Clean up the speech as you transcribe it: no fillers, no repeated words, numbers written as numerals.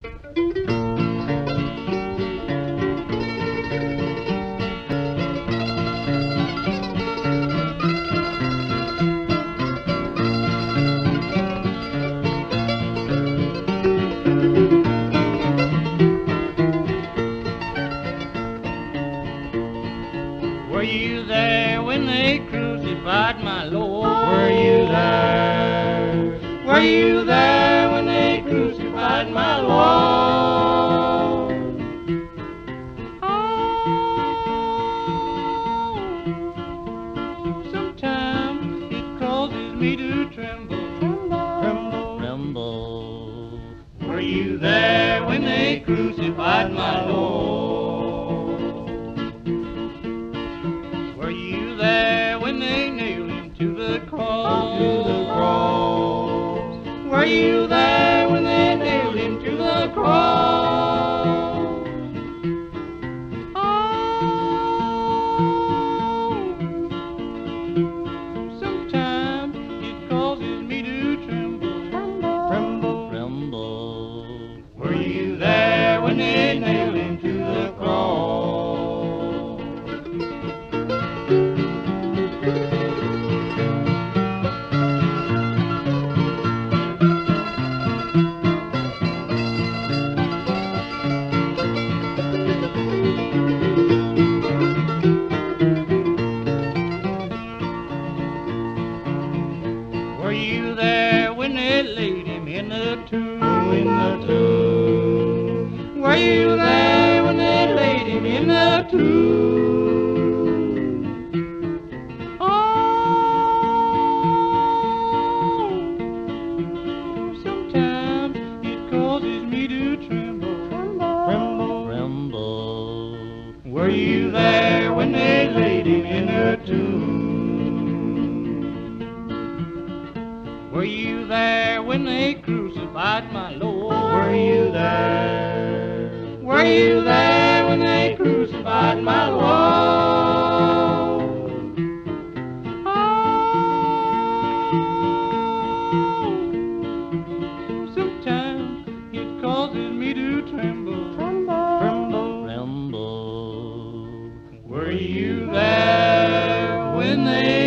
Were you there when they crucified my Lord? Were you there? Were you there when they crucified my Lord? Oh, sometimes it causes me to tremble, tremble, tremble. Were you there when they crucified my Lord? Were you there when they nailed him to the cross? To the cross. Were you there when they nailed him to the cross? Oh, sometimes it causes me to tremble, tremble, tremble. Were you there when they nailed him to the cross? Were you there when they laid him in the tomb? In the tomb. Were you there when they laid him in the tomb? Oh, sometimes it causes me to tremble, tremble, tremble. Were you there when they laid him in the tomb? Were you there when they crucified my Lord? Were you there? Were you there when they crucified my Lord? Oh, sometimes it causes me to tremble, tremble, tremble. Were you there when they